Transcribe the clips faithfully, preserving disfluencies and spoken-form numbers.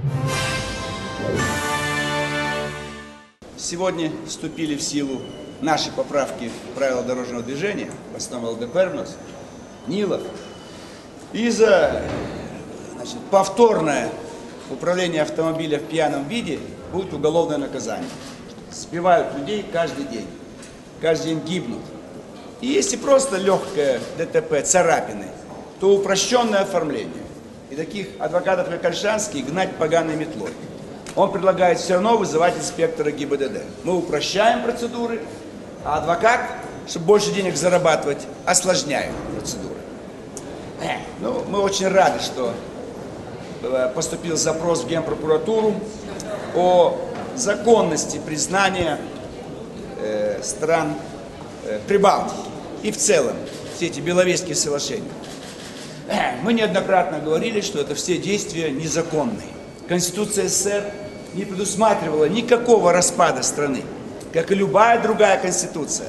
Сегодня вступили в силу наши поправки в правила дорожного движения, в основном ЛДПР у нас, НИЛов. И за значит, повторное управление автомобиля в пьяном виде будет уголовное наказание. Сбивают людей каждый день, каждый день гибнут. И если просто легкое ДТП, царапины, то упрощенное оформление. И таких адвокатов, как Ольшанский, гнать поганой метлой. Он предлагает все равно вызывать инспектора ГИБДД. Мы упрощаем процедуры, а адвокат, чтобы больше денег зарабатывать, осложняет процедуры. Ну, мы очень рады, что поступил запрос в Генпрокуратуру о законности признания э, стран э, Прибалтики и в целом все эти Беловежские соглашения. Мы неоднократно говорили, что это все действия незаконные. Конституция СССР не предусматривала никакого распада страны, как и любая другая конституция.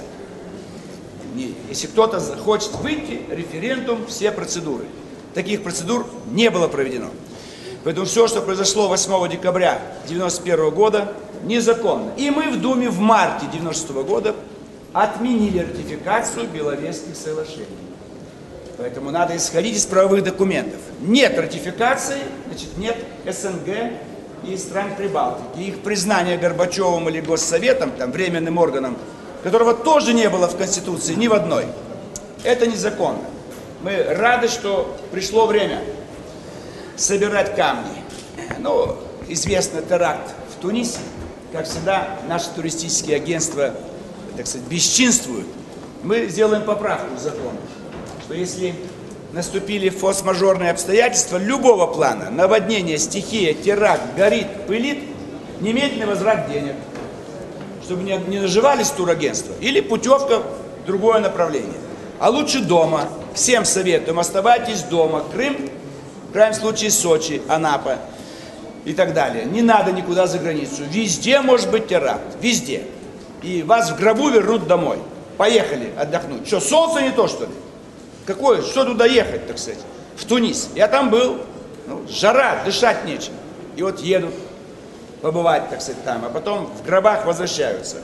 Если кто-то хочет выйти, референдум, все процедуры. Таких процедур не было проведено. Поэтому все, что произошло восьмого декабря девяносто первого года, незаконно. И мы в Думе в марте девяносто шестого года отменили ратификацию Беловежских соглашений. Поэтому надо исходить из правовых документов. Нет ратификации, значит нет СНГ и стран Прибалтики. Их признание Горбачевым или Госсоветом, там, временным органом, которого тоже не было в Конституции ни в одной, это незаконно. Мы рады, что пришло время собирать камни. Ну, известный теракт в Тунисе. Как всегда, наши туристические агентства, так сказать, бесчинствуют. Мы сделаем поправку в закон, что если наступили форс-мажорные обстоятельства любого плана, наводнение, стихия, теракт, горит, пылит, немедленный возврат денег, чтобы не, не наживались турагентства, или путевка в другое направление. А лучше дома. Всем советуем, оставайтесь дома. Крым, в крайнем случае Сочи, Анапа и так далее. Не надо никуда за границу. Везде может быть теракт. Везде. И вас в гробу вернут домой. Поехали отдохнуть. Что, солнце не то, что ли? Какое? Что туда ехать, так сказать? В Тунис. Я там был. Ну, жара, дышать нечем. И вот едут побывать, так сказать, там. А потом в гробах возвращаются.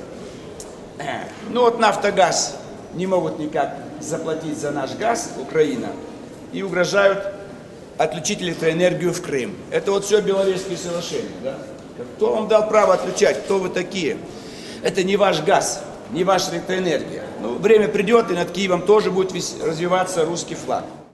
Ну вот Нафтогаз не могут никак заплатить за наш газ, Украина, и угрожают отключить электроэнергию в Крым. Это вот все Беловежские соглашения. Да? Кто вам дал право отключать? Кто вы такие? Это не ваш газ, не ваша электроэнергия. Ну, время придет, и над Киевом тоже будет развиваться русский флаг.